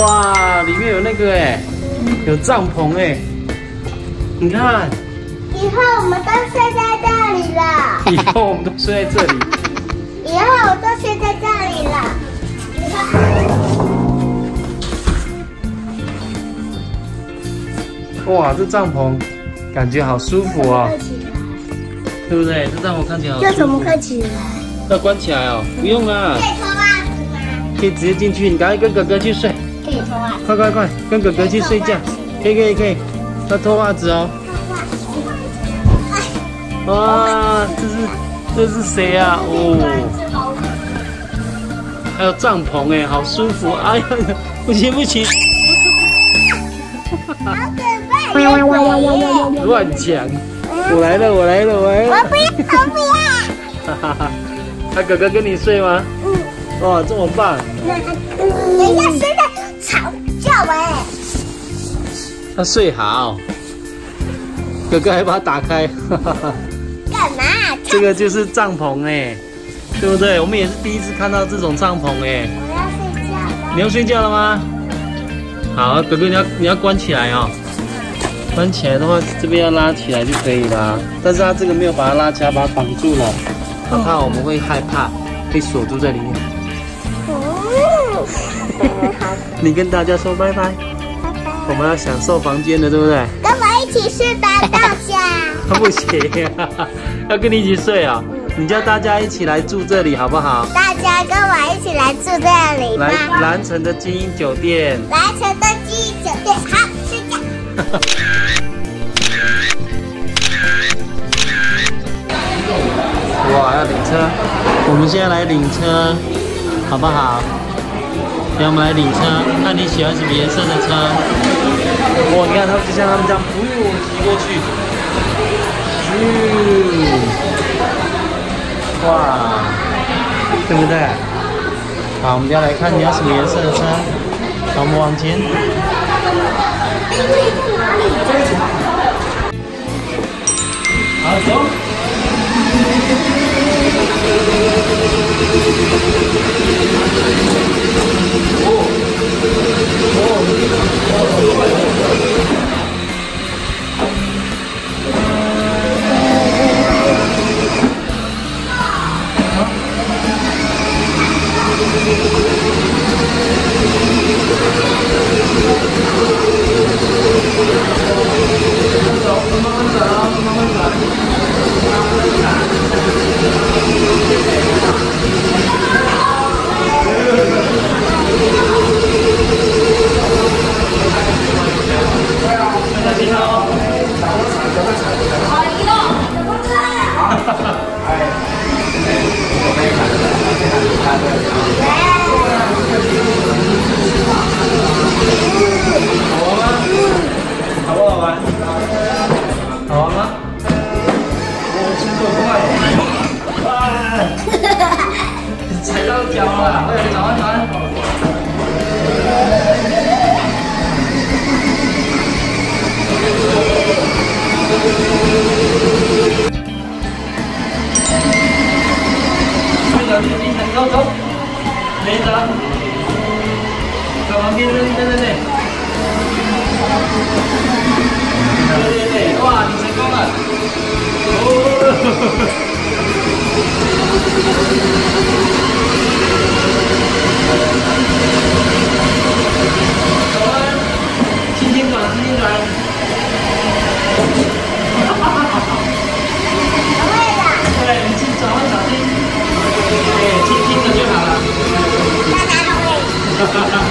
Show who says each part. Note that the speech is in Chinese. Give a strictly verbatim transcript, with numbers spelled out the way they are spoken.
Speaker 1: 哇，里面有那个哎，有帐篷哎，你看。
Speaker 2: 以后我们都睡在这里了。
Speaker 1: 以后我们都睡在这里。
Speaker 2: 以后我都睡在这里了。
Speaker 1: 哇，这帐篷感觉好舒服哦，对不对？这帐篷看起来好舒服。
Speaker 2: 要怎么看起来？
Speaker 1: 要关起来哦，不用啦。
Speaker 2: 可以脱袜子吗？
Speaker 1: 可以直接进去，你赶快跟哥哥去睡。
Speaker 2: 可以脱袜子。
Speaker 1: 快快快，跟哥哥去睡觉。可以可以可以，要脱袜子哦。哇，这是这是谁啊？哦，还有帐篷哎，好舒服！哎呀，不行不行，
Speaker 2: 好可怕！
Speaker 1: 乱讲！我来了我来了我来了！
Speaker 2: 我不要我不要！
Speaker 1: 哈哈哈！他哥哥跟你睡吗？嗯。哇，这么棒！
Speaker 2: 等一下，睡在吵叫哎！
Speaker 1: 他睡好，哥哥还把它打开，哈哈哈。
Speaker 2: 干嘛？
Speaker 1: 这个就是帐篷哎，对不对？我们也是第一次看到这种帐篷哎。
Speaker 2: 我要睡觉了。
Speaker 1: 你要睡觉了吗？好，哥哥你要你要关起来哦。关起来的话，这边要拉起来就可以了。但是他这个没有把它拉起来，把它绑住了，他怕我们会害怕，被锁住在里面。你跟大家说拜拜。
Speaker 2: 拜拜。
Speaker 1: 我们要享受房间的，对不对？
Speaker 2: 跟我一起睡吧，大家。
Speaker 1: 不行呀，要跟你一起睡啊！你叫大家一起来住这里好不好？
Speaker 2: 大家跟我一起来住这里吧。
Speaker 1: 来蓝城的精英酒店。
Speaker 2: 蓝城的精英酒店，好，睡觉。
Speaker 1: 哇，要领车！我们现在来领车，好不好？让我们来领车，看你喜欢什么颜色的车。哇，你看他们就像他们这样，呜，骑过去。嗯，哇，对不对？好，我们要来看你要什么颜色的车。好，我们往前。好，走。踩到脚了，快点，转弯转弯。快点，进进走走，没走，走旁边，对对对对。对对对，哇，你成功了！哦。走啊，轻轻转，轻轻转。
Speaker 2: 会的。
Speaker 1: 对，你去转弯小心。对，轻轻的就好了。
Speaker 2: 大家都会。